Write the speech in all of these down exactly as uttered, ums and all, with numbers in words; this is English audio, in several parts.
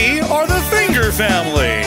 We are the finger family.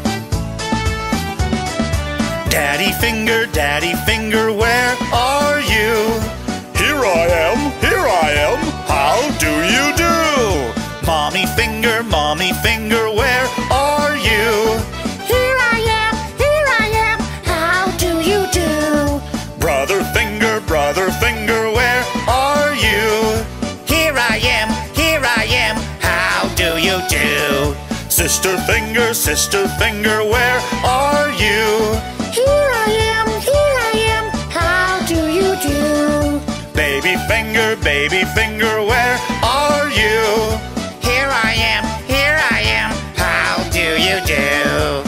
Daddy finger, daddy finger, where are you? Here I am, here I am, how do you do? Mommy finger, mommy finger, where are you? Here I am, here I am, how do you do? Brother finger, brother finger, where are you? Here I am, here I am, how do you do? Sister finger, sister finger, where are you? Here I am, here I am, how do you do? Baby finger, baby finger, where are you? Here I am, here I am, how do you do?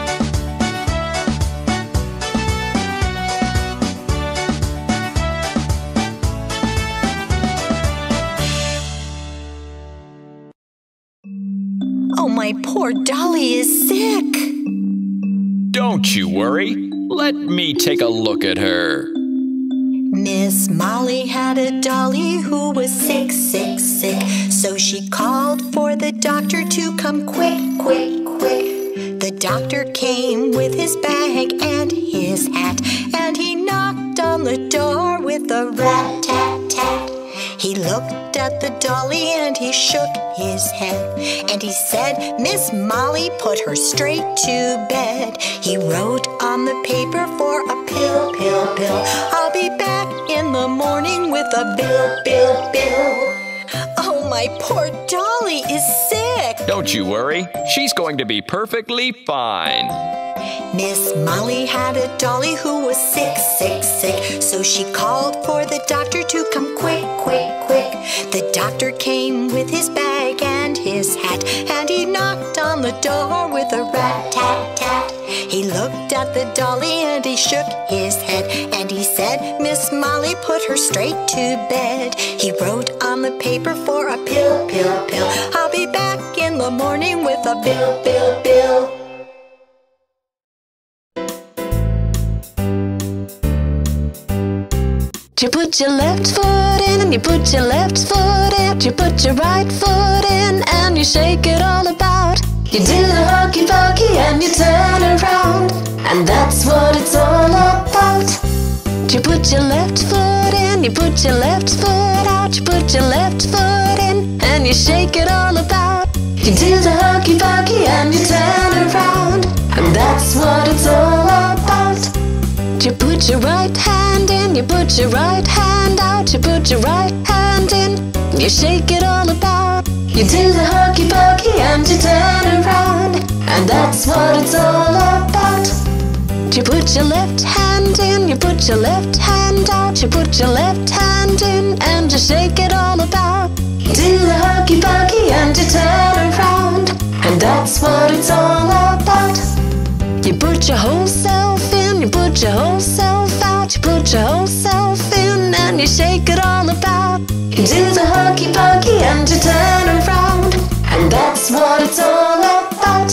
Oh, my poor Dolly is sick. Don't you worry. Let me take a look at her. Miss Molly had a dolly who was sick, sick, sick. So she called for the doctor to come quick, quick, quick. The doctor came with his bag and his hat, and he knocked on the door with a rat-tat-tat. He looked at the dolly and he shook his head, and he said, Miss Molly, put her straight to bed. He wrote on the paper for a pill, pill, pill. I'll be back in the morning with a bill, bill, bill. Oh, my poor Dolly is sick. Don't you worry. She's going to be perfectly fine. Miss Molly had a dolly who was sick, sick, sick. So she called for the doctor to come quick, quick, quick. The doctor came with his bag and his hat, and he knocked on the door with a rat-tat-tat. He looked at the dolly and he shook his head, and he said, Miss Molly, put her straight to bed. He wrote on the paper for a pill, pill, pill. I'll be back in the morning with a bill, bill, bill. You put your left foot in and you put your left foot in. You put your right foot in and you shake it all about. You do the hokey pokey and you turn around, and that's what it's all about. You put your left foot in, you put your left foot out. You put your left foot in and you shake it all about. You do the hokey pokey and you turn around, and that's what it's all about. You put your right hand in, you put your right hand out. You put your right hand in, you shake it all about. You do the hokey pokey and you turn around, and that's what it's all about. You put your left hand in, you put your left hand out. You put your left hand in and you shake it all about. You do the hokey pokey and you turn around, and that's what it's all about. You put your whole self in, you put your whole self out. You put your whole self in and you shake it all about. You do the hokey pokey and you turn around, and that's what it's all about.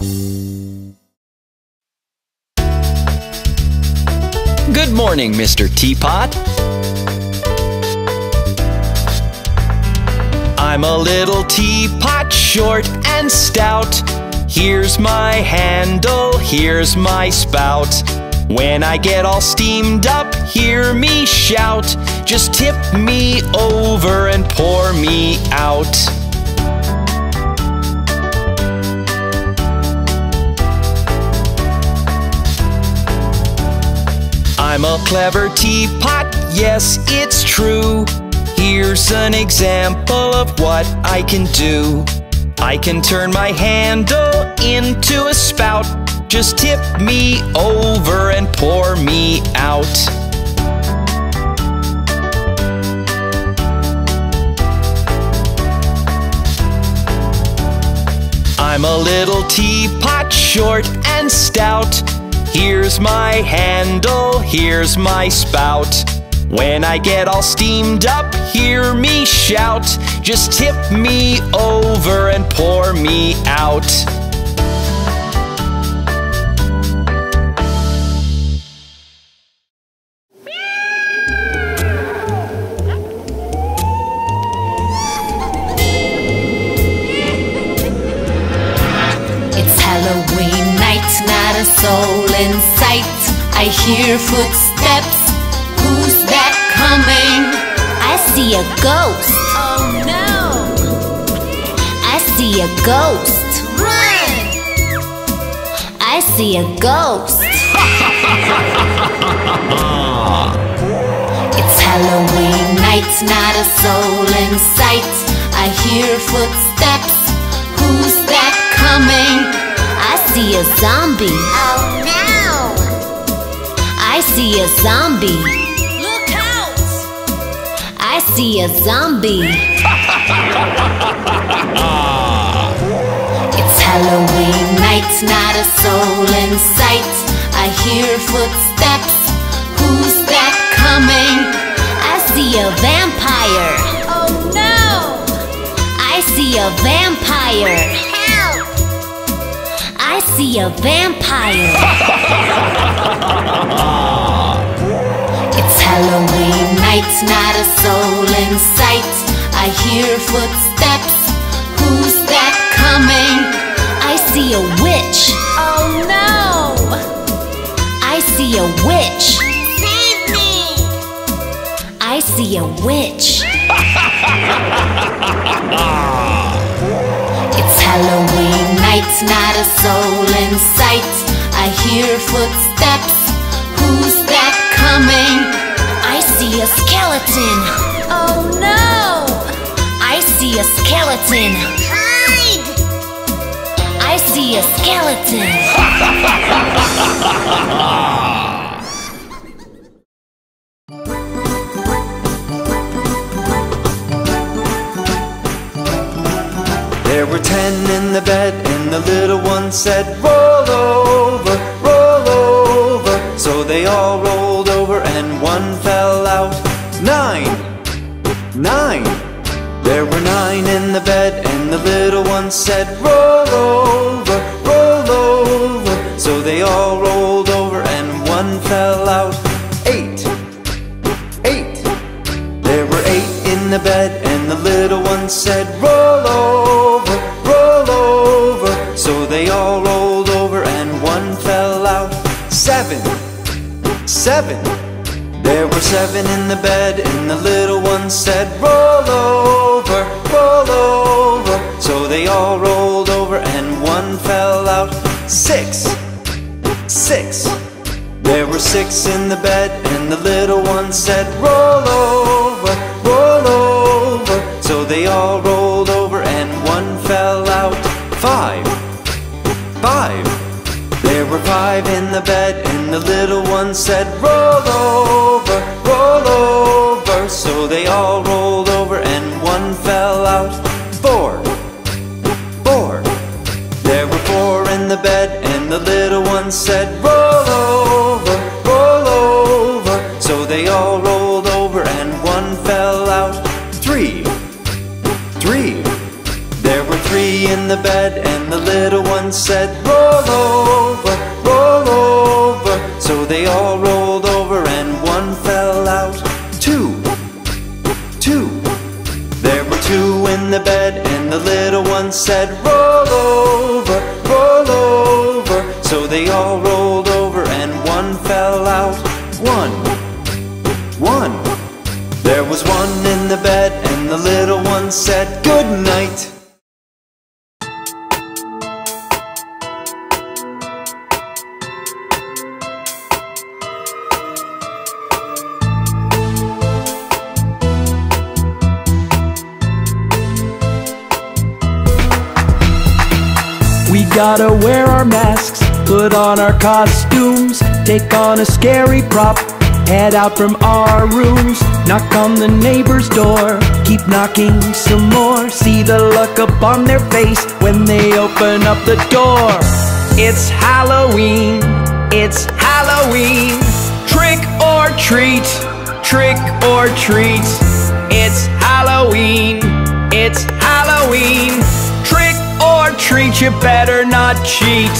Good morning, Mister Teapot. I'm a little teapot, short and stout. Here's my handle, here's my spout. When I get all steamed up, hear me shout. Just tip me over and pour me out. I'm a clever teapot, yes, it's true. Here's an example of what I can do. I can turn my handle into a spout. Just tip me over and pour me out. I'm a little teapot, short and stout. Here's my handle, here's my spout. When I get all steamed up, hear me shout. Just tip me over and pour me out. soul in sight. I hear footsteps. Who's that coming? I see a ghost. Oh no! I see a ghost. Run! I see a ghost. It's Halloween night, not a soul in sight. I hear footsteps. Who's that coming? I see a zombie. Oh no! I see a zombie. Look out! I see a zombie. It's Halloween night, not a soul in sight. I hear footsteps. Who's that coming? I see a vampire. Oh no! I see a vampire. Help! I see a vampire. It's Halloween night, not a soul in sight. I hear footsteps. Who's that coming? I see a witch. Oh no! I see a witch. Save me! I see a witch. It's Halloween night, not a soul in sight. I hear footsteps. Who's that coming? I see a skeleton. Oh no! I see a skeleton. Hide! I see a skeleton. There were ten in the bed, and the little one said, roll over, roll over. So they all rolled over, and one fell out. Nine, nine. There were nine in the bed, and the little one said, roll over, roll over. So they all rolled over, and one fell out. Eight, eight. There were eight in the bed, and the little one said, roll over, roll over. So they all rolled over, and one fell out. Seven, seven. There were seven in the bed, and the little one said, roll over, roll over. So they all rolled over, and one fell out. Six, six. There were six in the bed, and the little one said, roll over, roll over. So they all rolled over, and one fell out. Five, five. There were five in the bed, and the little one said, roll over, roll over. So they all rolled over, and one fell out. Four, four. There were four in the bed, and the little one said, roll over, roll over. So they all rolled over, and one fell out. Three, three. There were three in the bed, and the little one said, roll over, roll over. So they all rolled over, and one fell out. Two, two. There were two in the bed, and the little one said, roll over, roll over. So they all rolled over, and one fell out. One, one. There was one in the bed, and the little one said, good night. We gotta wear our masks, put on our costumes, take on a scary prop, head out from our rooms, knock on the neighbor's door, keep knocking some more, see the look upon their face when they open up the door. It's Halloween, it's Halloween, trick or treat, trick or treat. It's Halloween, it's Halloween, trick or treat, you better not cheat.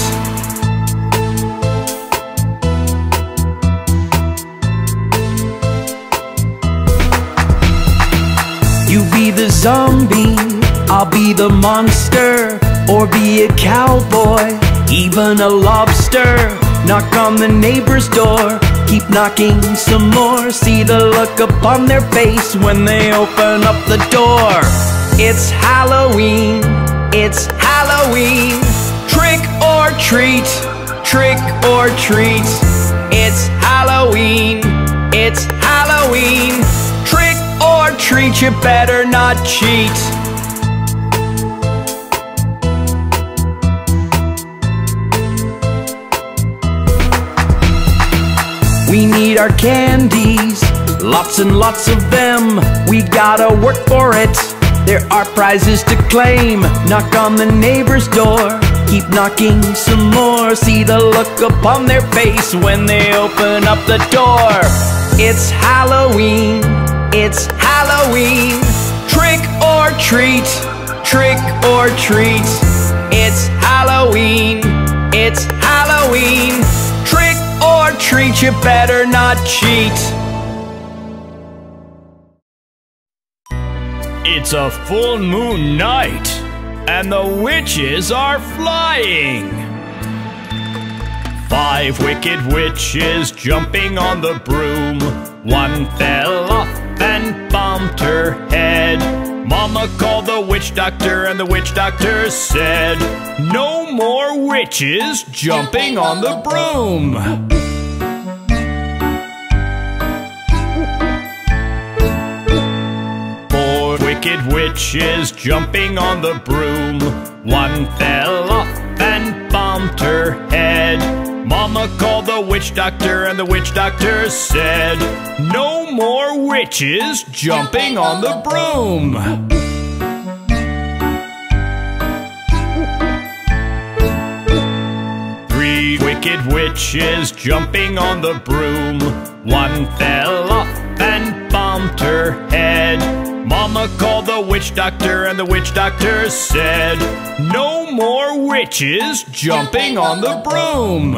You be the zombie, I'll be the monster, or be a cowboy, even a lobster. knock on the neighbor's door. Keep knocking some more, see the look upon their face when they open up the door. It's Halloween, it's Halloween. Trick or treat, trick or treat. It's Halloween, it's Halloween. Trick or treat, you better not cheat. We need our candies, lots and lots of them. We gotta work for it, there are prizes to claim. Knock on the neighbor's door, keep knocking some more. See the look upon their face when they open up the door. It's Halloween, it's Halloween. Trick or treat, trick or treat. It's Halloween, it's Halloween. Trick or treat, you better not cheat. It's a full moon night, and the witches are flying. Five wicked witches jumping on the broom. One fell off and bumped her head. Mama called the witch doctor, and the witch doctor said, no more witches jumping on the broom. Four wicked witches jumping on the broom. One fell off and bumped her head. Mama called the witch doctor, and the witch doctor said, no more witches jumping on the broom. Three wicked witches jumping on the broom. One fell off and bumped her head. Mama called the witch doctor, and the witch doctor said, no more witches jumping on the broom.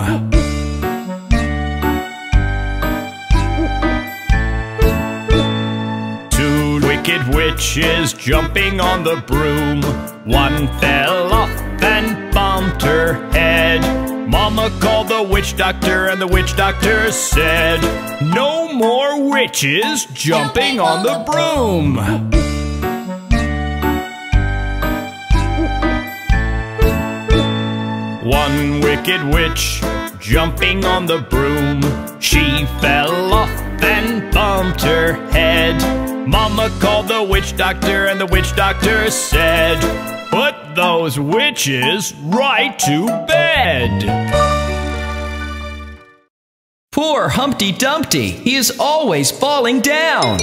Two wicked witches jumping on the broom. One fell off and bumped her head. Mama called the witch doctor, and the witch doctor said, no more witches jumping on the broom. One wicked witch jumping on the broom. She fell off and bumped her head. Mama called the witch doctor, and the witch doctor said, put those witches right to bed. Poor Humpty Dumpty, he is always falling down.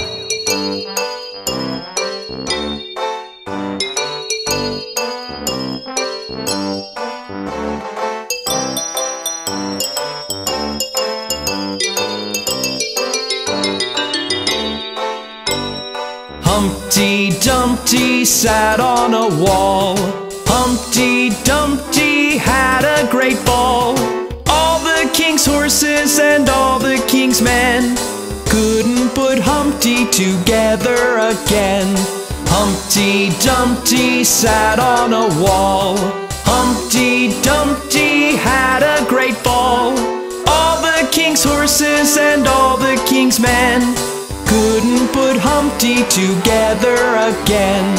Humpty Dumpty sat on a wall. Humpty Dumpty had a great fall. All the king's horses and all the king's men couldn't put Humpty together again. Humpty Dumpty sat on a wall. Humpty Dumpty had a great fall. All the king's horses and all the king's men couldn't put Humpty together again.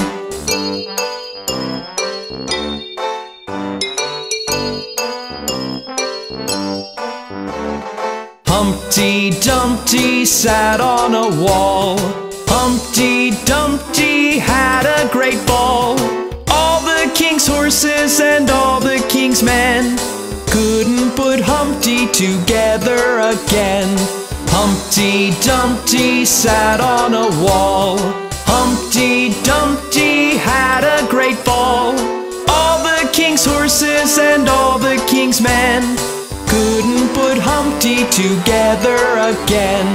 Humpty Dumpty sat on a wall. Humpty Dumpty had a great fall. All the king's horses and all the king's men couldn't put Humpty together again. Humpty Dumpty sat on a wall. Humpty Dumpty had a great fall. All the king's horses and all the king's men couldn't put Humpty together again.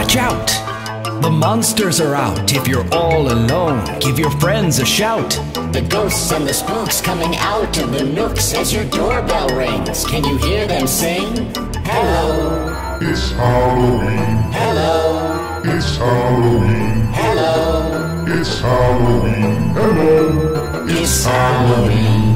Watch out! The monsters are out. If you're all alone, give your friends a shout. The ghosts and the spooks coming out of the nooks as your doorbell rings. Can you hear them sing? Hello, it's Halloween. hello, It's Halloween. hello, It's Halloween. Hello. it's Halloween.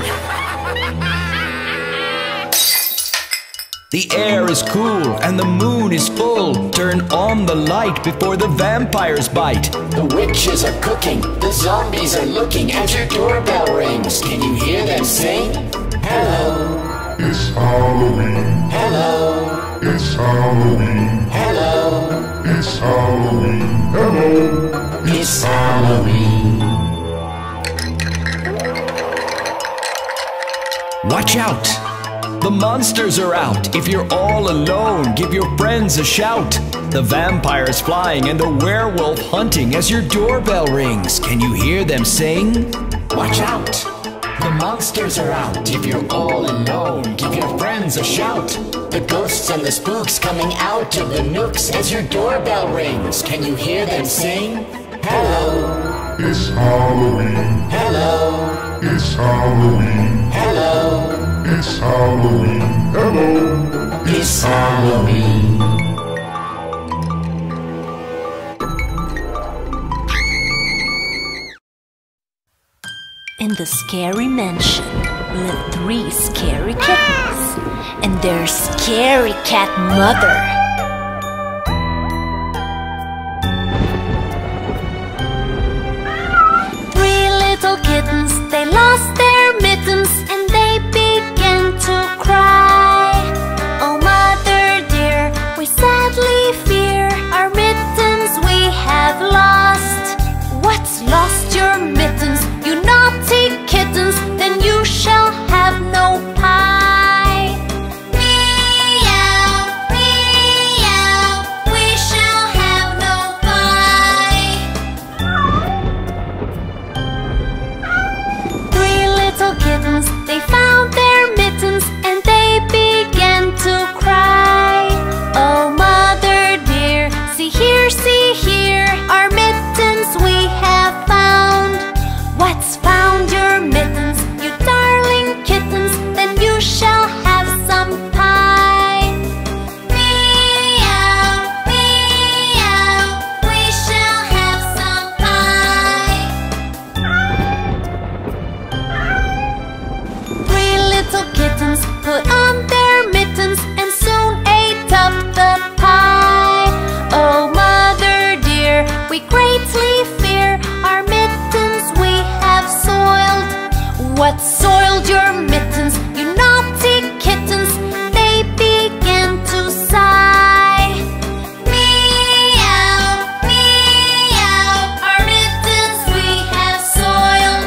The air is cool and the moon is full. Turn on the light before the vampires bite. The witches are cooking, the zombies are looking as your doorbell rings. Can you hear them sing? Hello, It's Halloween. hello, It's Halloween. hello, It's Halloween. Hello. it's Halloween. Watch out! The monsters are out. If you're all alone, give your friends a shout. The vampire's flying and the werewolf hunting as your doorbell rings. Can you hear them sing? Watch out! The monsters are out. If you're all alone, give your friends a shout. The ghosts and the spooks coming out of the nooks as your doorbell rings. Can you hear them sing? Hello, It's Halloween. hello, It's Halloween. hello, It's Halloween. Hello. it's Halloween. In the scary mansion live three scary kittens and their scary cat mother. Three little kittens, they lost their mittens and they began to cry. Oh mother dear, we sadly fear our mittens we have lost. What's lost your mittens, you naughty kittens? Then you shall have no pie. Meow, meow, we shall have no pie. Three little kittens, they found their mittens and they began to cry. Oh mother dear, see here, see here, our mittens we have found. What's found your mittens, you darling kittens? Then you shall have some pie. Meow, meow, we shall have some pie. Three little kittens put on their mittens and soon ate up the pie. Oh mother dear, we greatly fear our mittens we have soiled. What soiled your mittens, you naughty kittens? They began to sigh. Meow, meow, our mittens we have soiled.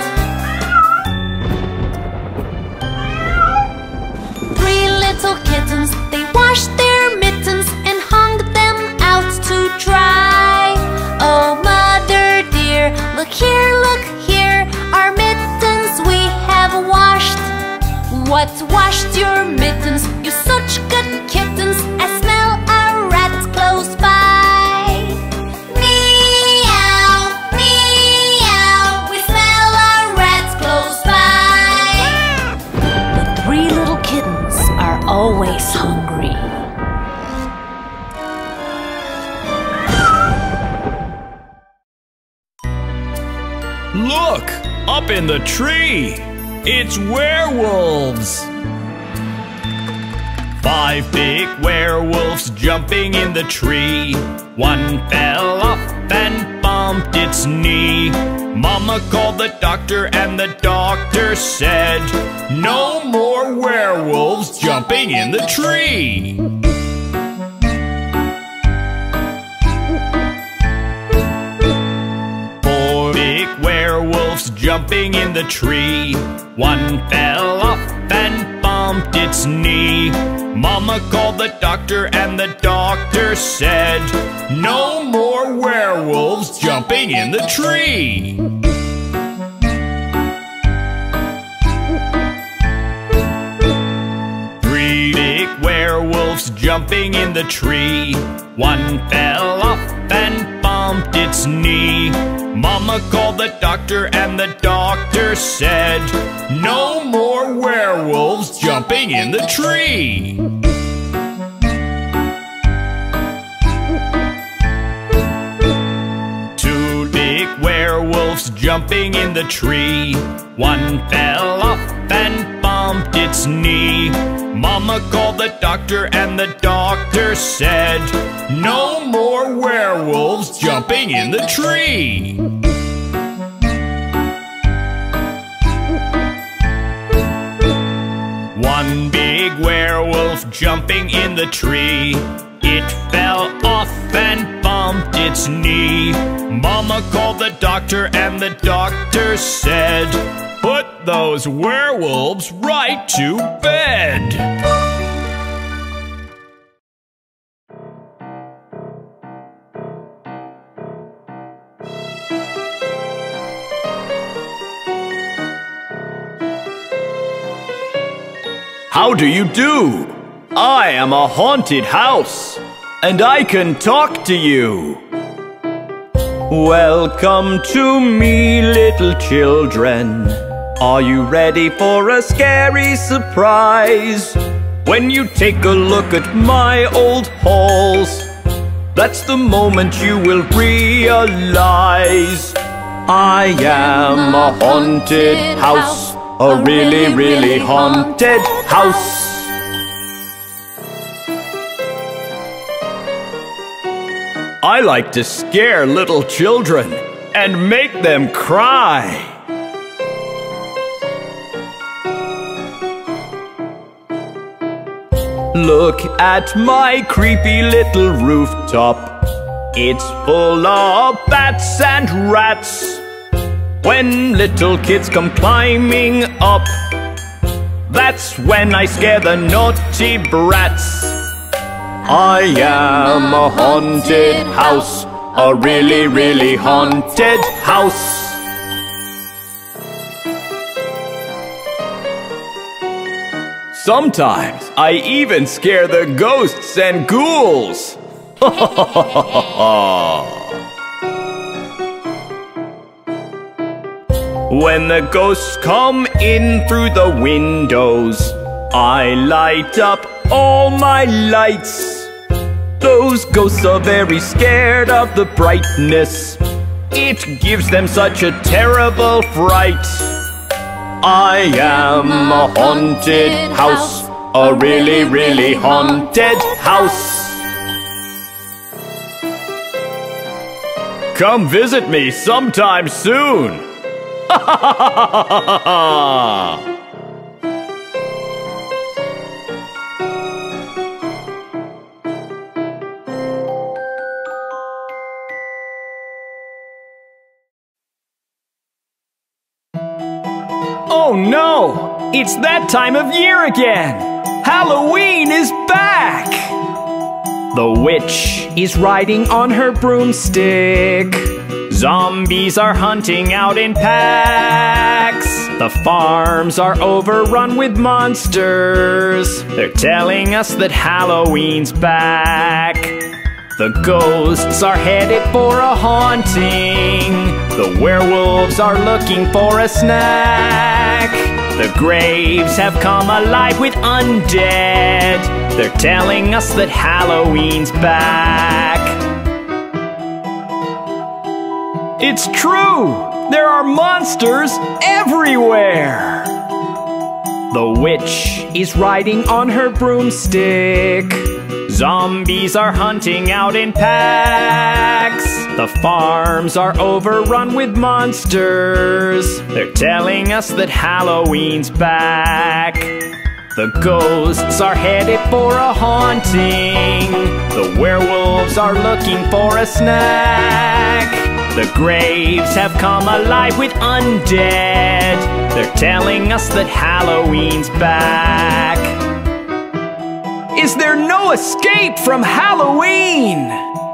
Three little kittens, they washed their mittens and hung them out to dry. Oh mother dear, look here, look here, our mittens we have washed. What's washed your mittens, you such good kittens? I smell a rat close by. Meow, meow, we smell a rat close by. The three little kittens are always hungry. Look! Up in the tree! It's werewolves! Five big werewolves jumping in the tree. One fell off and bumped its knee. Mama called the doctor and the doctor said, no more werewolves jumping in the tree! Four big werewolves jumping in the tree. One fell off and bumped its knee. Mama called the doctor and the doctor said, no more werewolves jumping in the tree! Three big werewolves jumping jumping in the tree. One fell off and bumped its knee. Mama called the doctor and the doctor said, no more werewolves jumping in the tree. Two big werewolves jumping in the tree. One fell off and bumped its knee. Mama called the doctor and the doctor said, no more werewolves jumping in the tree. One big werewolf jumping in the tree. It fell off and bumped its knee. Mama called the doctor and the doctor said, put those werewolves right to bed. How do you do? I am a haunted house, and I can talk to you. Welcome to me, little children. Are you ready for a scary surprise? When you take a look at my old halls, that's the moment you will realize I am a haunted house, a really, really haunted house. I like to scare little children and make them cry. Look at my creepy little rooftop. It's full of bats and rats. When little kids come climbing up, that's when I scare the naughty brats. I am a haunted house, a really, really haunted house. Sometimes I even scare the ghosts and ghouls. When the ghosts come in through the windows, I light up all my lights. Those ghosts are very scared of the brightness. It gives them such a terrible fright. I am a haunted house, a really, really haunted house. Come visit me sometime soon. Oh no! It's that time of year again! Halloween is back! The witch is riding on her broomstick. Zombies are hunting out in packs. The farms are overrun with monsters. They're telling us that Halloween's back. The ghosts are headed for a haunting. The werewolves are looking for a snack. The graves have come alive with undead. They're telling us that Halloween's back. It's true! There are monsters everywhere! The witch is riding on her broomstick. Zombies are hunting out in packs. The farms are overrun with monsters. They're telling us that Halloween's back. The ghosts are headed for a haunting. The werewolves are looking for a snack. The graves have come alive with undead. They're telling us that Halloween's back. Is there no escape from Halloween?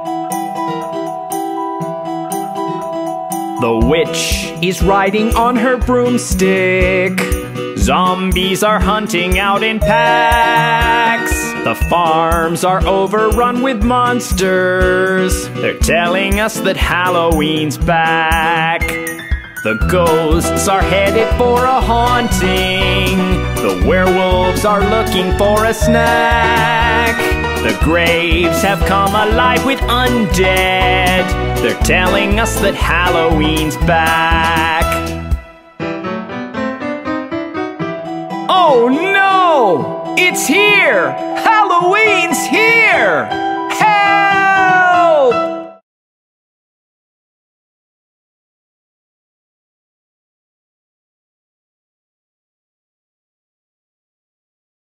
The witch is riding on her broomstick. Zombies are hunting out in packs. The farms are overrun with monsters. They're telling us that Halloween's back. The ghosts are headed for a haunting. The werewolves are looking for a snack. The graves have come alive with undead. They're telling us that Halloween's back. Oh no! It's here! Halloween's